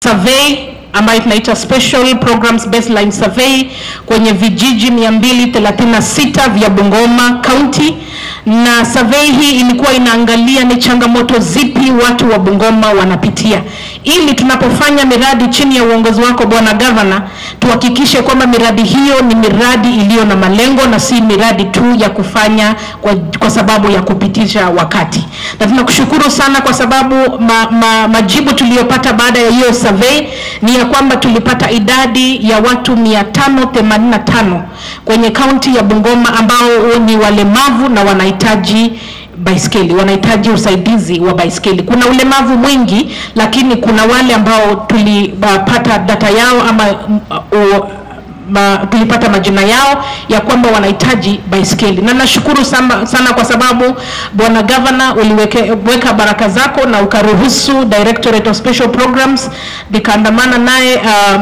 survey ambayo tunaita Special Programs Baseline Survey kwenye vijiji 236 vya Bungoma County, na survey hii ilikuwa inaangalia ni changamoto zipi watu wa Bungoma wanapitia, ili tunapofanya miradi chini ya uongozi wako Bwana Governor, tuhakikishe kwamba miradi hiyo ni miradi iliyo na malengo na si miradi tu ya kufanya kwa sababu ya kupitisha wakati. Na tunakushukuru sana kwa sababu majibu tuliyopata baada ya hiyo survey ni ya kwamba tulipata idadi ya watu 585 kwenye kaunti ya Bungoma ambao ni walemavu na wanahitaji baiskeli, wanahitaji usaidizi wa baiskeli. Kuna ulemavu mwingi, lakini kuna wale ambao tulipata data yao ama tulipata majina yao ya kwamba wanahitaji baiskeli. Na nashukuru sana kwa sababu Bwana Governor uliweka baraka zako na ukaruhusu Directorate of Special Programs dikaandamana naye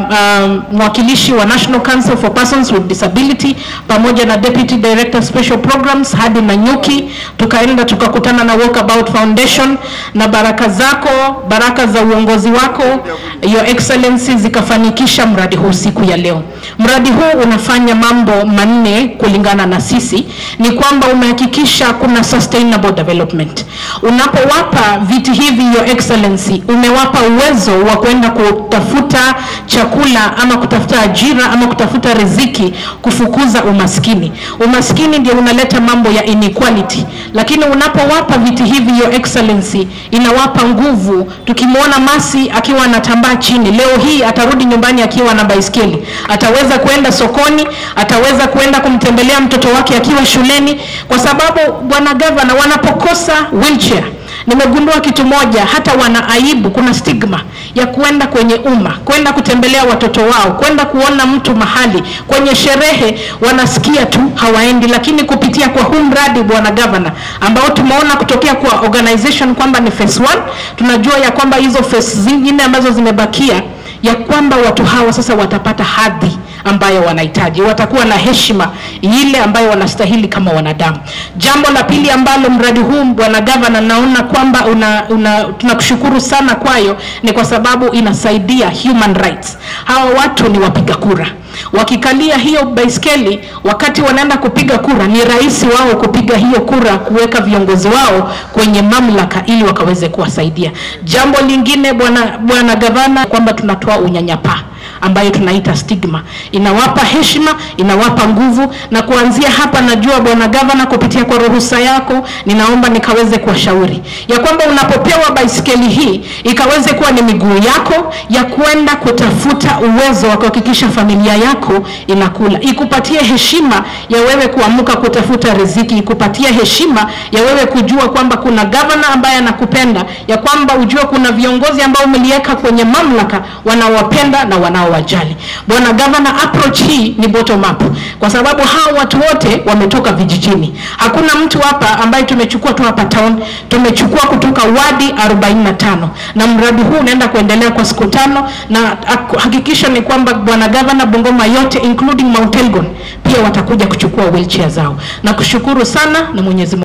mwakilishi wa National Council for Persons with Disability pamoja na Deputy Director of Special Programs hadi Nanyuki, tukaenda tukakutana na Walkabout Foundation, na baraka zako, baraka za uongozi wako Your Excellency zikafanikisha mradi huu siku ya leo. Mradi huu unafanya mambo manne kulingana na sisi. Ni kwamba umehakikisha kuna sustainable development. Unapowapa viti hivi Your Excellency, umewapa uwezo wa kwenda kutafuta chakula ama kutafuta ajira ama kutafuta riziki, kufukuza umaskini. Umaskini ndio unaleta mambo ya inequality, lakini unapowapa viti hivi Your Excellency, inawapa nguvu. Tukimwona Masi akiwa anatambaa chini, leo hii atarudi nyumbani akiwa na baiskeli, ataweza kwenda sokoni, ataweza kwenda kumtembelea mtoto wake akiwa shuleni, kwa sababu Bwana Governor wanapokosa wheelchair, nimegundua kitu moja, hata wanaaibu, kuna stigma ya kwenda kwenye kwenda kutembelea watoto wao, kwenda kuona mtu mahali, kwenye sherehe wanasikia tu hawaendi. Lakini kupitia kwa huu mradi Bwana Governor, ambao tumeona kutokea kwa organization kwamba ni phase 1, tunajua ya kwamba hizo phase zingine ambazo zimebakia, ya kwamba watu hawa sasa watapata hadhi ambayo wanahitaji, watakuwa na heshima ile ambayo wanastahili kama wanadamu. Jambo la pili ambalo mradi huu Bwana Governor naona kwamba tunakushukuru sana kwayo, ni kwa sababu inasaidia human rights. Hawa watu ni wapiga kura, wakikalia hiyo baiskeli wakati wanaenda kupiga kura, ni rahisi wao kupiga hiyo kura, kuweka viongozi wao kwenye mamlaka ili wakaweze kuwasaidia. Jambo lingine Bwana Governor, kwamba tunatoa unyanyapaa ambayo tunaita stigma. Inawapa heshima, inawapa nguvu, na kuanzia hapa najua Bwana Governor, kupitia kwa ruhusa yako, ninaomba nikaweze kuwashauri ya kwamba unapopewa baiskeli hii ikaweze kuwa ni miguu yako ya kwenda kutafuta uwezo wa kuhakikisha familia yako inakula, ikupatie heshima ya wewe kuamuka kutafuta riziki, ikupatie heshima ya wewe kujua kwamba kuna Governor ambaye anakupenda, ya kwamba ujue kuna viongozi ambao umelieka kwenye mamlaka wanaowapenda na wanaowajali. Bwana Governor, approach hii ni bottom up, kwa sababu hao watu wote wametoka vijijini. Hakuna mtu hapa ambaye tumechukua tu hapa town, tumechukua kutoka wadi 45, na mradi huu unaenda kuendelea kwa siku 5, na hakikisha ni kwamba Bwana Governor, Bungoma yote including Mount Elgon pia watakuja kuchukua wheelchair zao. Na kushukuru sana, na Mwenyezi Mungu